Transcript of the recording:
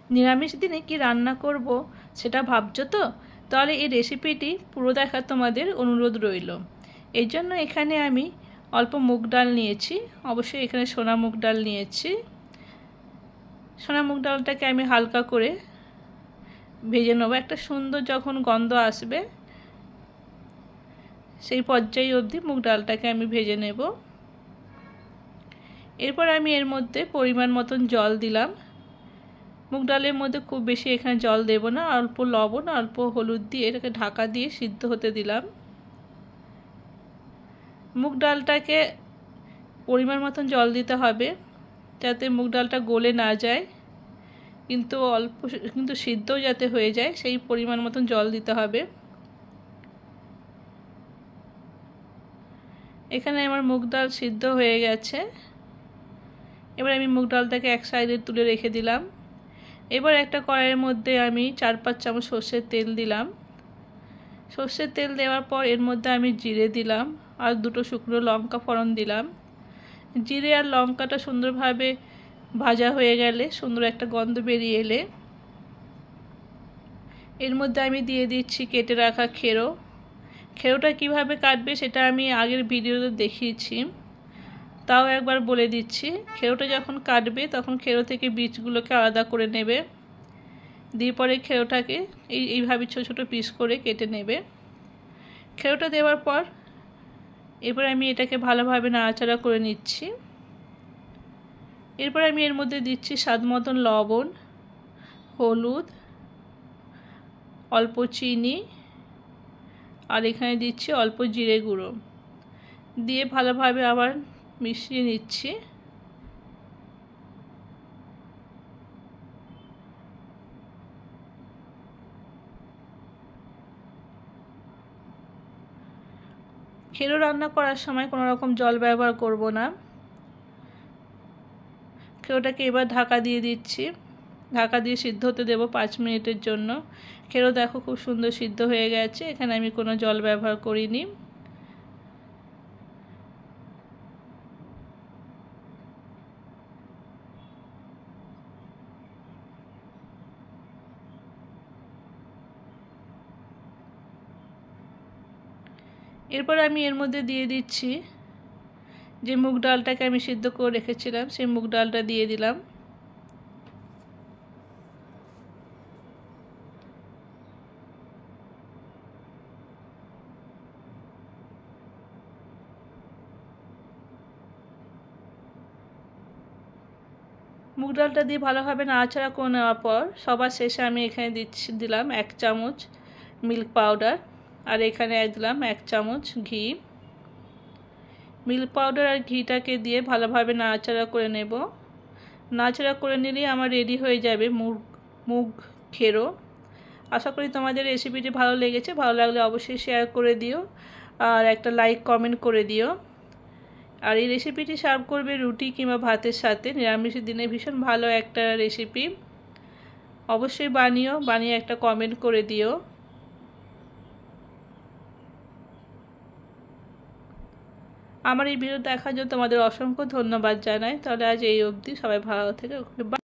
নিরামিষ দিনে কি রান্না করব সেটা ভাবছো তো? তাহলে এই রেসিপিটি পুরো দেখার তোমাদের অনুরোধ রইল। এই জন্য এখানে আমি অল্প মুগ ডাল নিয়েছি, অবশ্যই এখানে সোনা মুগ ডাল নিয়েছি। সোনা মুগ ডালটাকে আমি হালকা করে ভেজে নেবো, একটা সুন্দর যখন গন্ধ আসবে সেই পর্যায়ে অবধি মুগ ডালটাকে আমি ভেজে নেব। এরপর আমি এর মধ্যে পরিমাণ মতন জল দিলাম। মুগ ডালের মধ্যে খুব বেশি এখানে জল দেব না, অল্প লবণ অল্প হলুদ দিয়ে এটাকে ঢাকা দিয়ে সিদ্ধ হতে দিলাম। মুগ ডালটাকে পরিমাণ মতন জল দিতে হবে যাতে মুগ ডালটা গলে না যায়, কিন্তু সিদ্ধও যাতে হয়ে যায়, সেই পরিমাণ মতন জল দিতে হবে। এখানে আমার মুগ ডাল সিদ্ধ হয়ে গেছে। এবার আমি মুগ ডালটাকে এক সাইডে তুলে রেখে দিলাম। এবার একটা কড়াইয়ের মধ্যে আমি 4-5 চামচ সর্ষের তেল দিলাম। সর্ষের তেল দেওয়ার পর এর মধ্যে আমি জিরে দিলাম আর 2টো শুকনো লঙ্কা ফোড়ন দিলাম। জিরে আর লঙ্কাটা সুন্দরভাবে ভাজা হয়ে গেলে, সুন্দর একটা গন্ধ বেরিয়ে এলে এর মধ্যে আমি দিয়ে দিচ্ছি কেটে রাখা খেরো। খেরোটা কিভাবে কাটবে সেটা আমি আগের ভিডিওতে দেখিয়েছি, তাও একবার বলে দিচ্ছি। খেরোটা যখন কাটবে তখন খেরো থেকে বীজগুলোকে আলাদা করে নেবে, দিয়ে পরে খেরোটাকে এইভাবে ছোটো ছোটো পিস করে কেটে নেবে। খেরোটা দেওয়ার পর এরপর আমি এটাকে ভালোভাবে নাড়াচাড়া করে নিচ্ছি। এরপর আমি এর মধ্যে দিচ্ছি স্বাদ মতন লবণ, হলুদ, অল্প চিনি আর এখানে দিচ্ছি অল্প জিরে গুঁড়ো, দিয়ে ভালোভাবে আবার মিশিয়ে নিচ্ছি। খেরো রান্না করার সময় কোনো রকম জল ব্যবহার করব না। খেরোটাকে এবার ঢাকা দিয়ে দিচ্ছি, ঢাকা দিয়ে সিদ্ধ হতে দেবো 5 মিনিটের জন্য। খেরো দেখো খুব সুন্দর সিদ্ধ হয়ে গেছে, এখানে আমি কোনো জল ব্যবহার করিনি। এরপর আমি এর মধ্যে দিয়ে দিচ্ছি যে মুগ ডালটাকে আমি সিদ্ধ করে রেখেছিলাম, সেই মুগ ডালটা দিয়ে দিলাম। মুগ ডালটা দিয়ে ভালোভাবে নাড়াচাড়া করে নেওয়ার পর সবার শেষে আমি এখানে দিলাম 1 চামচ মিল্ক পাউডার, আর এখানে দিলাম 1 চামচ ঘি। মিল্ক পাউডার আর ঘিটাকে দিয়ে ভালোভাবে নাড়াচাড়া করে নেব। নাড়াচাড়া করে নিলেই আমার রেডি হয়ে যাবে মুগ খেরো। আশা করি তোমাদের রেসিপিটি ভালো লেগেছে। ভালো লাগলে অবশ্যই শেয়ার করে দিও আর একটা লাইক কমেন্ট করে দিও। আর এই রেসিপিটি সার্ভ করবে রুটি কিংবা ভাতের সাথে। নিরামিষের দিনে ভীষণ ভালো একটা রেসিপি, অবশ্যই বানিয়ে একটা কমেন্ট করে দিও। আমার এই ভিডিও দেখার জন্য তোমাদের অসংখ্য ধন্যবাদ জানাই। তাহলে আজ এই অবধি, সবাই ভালো থেকে